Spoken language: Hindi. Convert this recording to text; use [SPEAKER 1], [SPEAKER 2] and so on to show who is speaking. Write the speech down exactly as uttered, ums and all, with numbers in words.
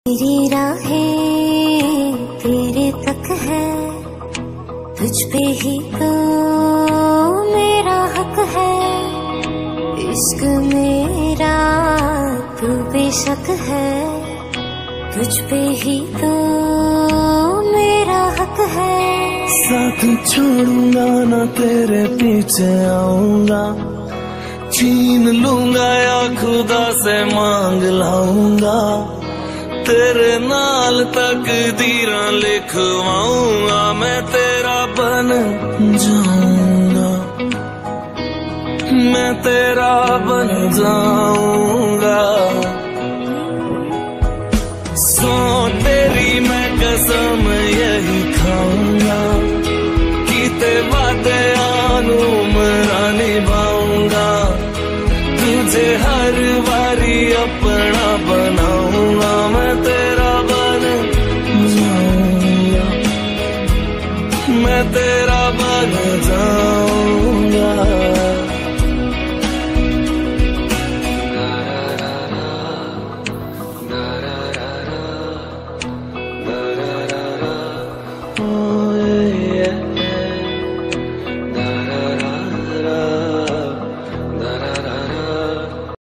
[SPEAKER 1] मेरी राहें तेरे तक है, तुझ पे ही तो मेरा हक है। इश्क मेरा तू बेशक है, तुझ पे ही तो मेरा हक है।
[SPEAKER 2] साथ छोड़ूंगा ना तेरे पीछे आऊंगा, छीन लूंगा या खुदा से मांग लाऊंगा। तेरे नाल तकदीरां लिखवाऊंगा, मैं तेरा बन जाऊंगा, मैं तेरा बन जाऊंगा। सो तेरी मैं कसम यही खाऊंगा।